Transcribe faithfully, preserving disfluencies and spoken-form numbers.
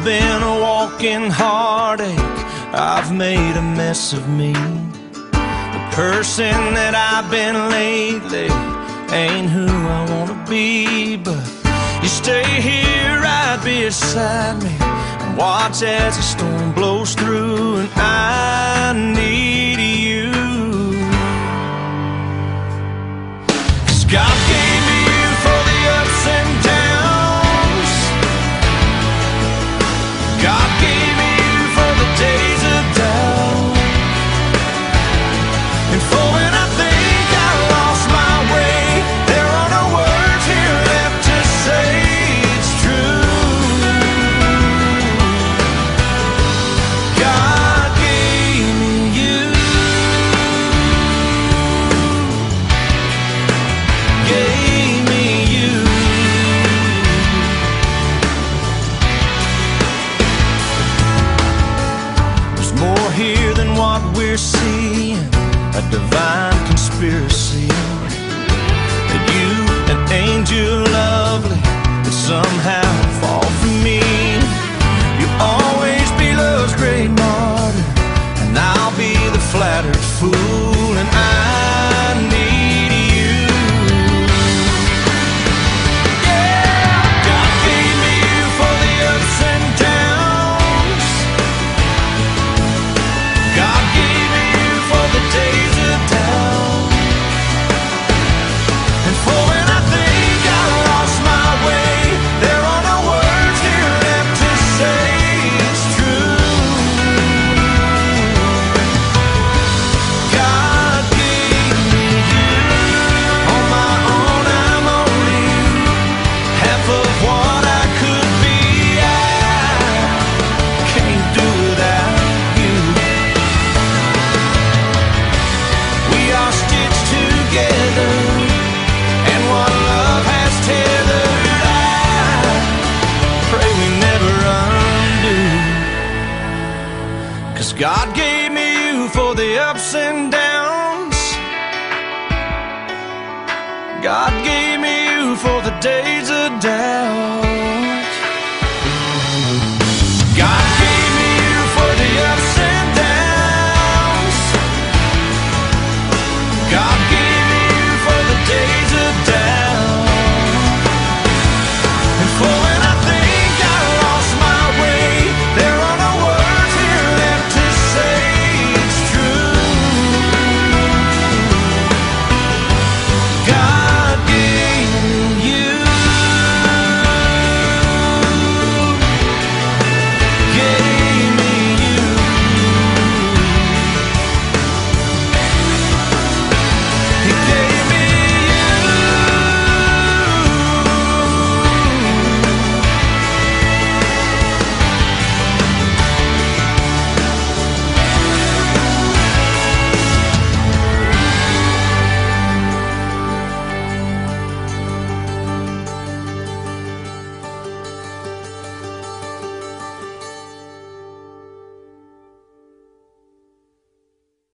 I've been a walking heartache, I've made a mess of me. The person that I've been lately ain't who I wanna be. But you stay here right beside me and watch as the storm blows through, and I need you. 'Cause God gave me you for the ups and downs. God gave me you for the days of doubt, and for when I think I lost my way, there are no words here left to say it's true. God gave me you, gave me you. There's more here than what we're seeing, a divine conspiracy. That you, an angel lovely, that somehow fall for me. You'll always be love's great martyr, and I'll be the flattered fool, and I need you. Yeah, God gave me you for the ups and downs. God gave me you for the days of doubt, and for when I think I lost my way, there are no words here left to say it's true. God gave me you. On my own I'm only half of what I could be. I can't do without you. We are stitched together, and what love has tethered, I pray we never undo. 'Cause God gave me you for the ups and downs. God gave me you for the days of doubt.